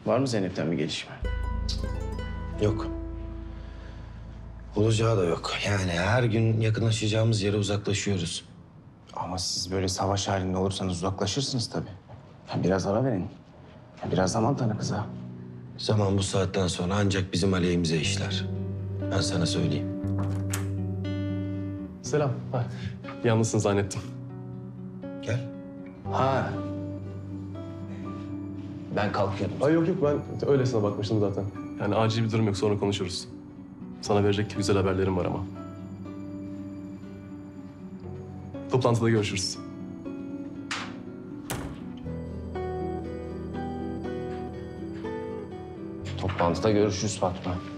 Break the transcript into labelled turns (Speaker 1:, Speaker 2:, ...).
Speaker 1: Var mı Zeynep'ten bir gelişme?
Speaker 2: Yok. Olacağı da yok. Yani her gün yakınlaşacağımız yere uzaklaşıyoruz.
Speaker 1: Ama siz böyle savaş halinde olursanız uzaklaşırsınız tabii. Biraz ara verin. Biraz zaman tanı kıza.
Speaker 2: Zaman bu saatten sonra ancak bizim aleyhimize işler. Ben sana söyleyeyim.
Speaker 3: Selam. Yalnızsın zannettim.
Speaker 2: Gel.
Speaker 1: Ha. Ben kalkıyordum.
Speaker 3: Ay yok ben öylesine bakmıştım zaten. Yani acil bir durum yok sonra konuşuruz. Sana verecek güzel haberlerim var ama. Toplantıda görüşürüz.
Speaker 1: Toplantıda görüşürüz Fatma.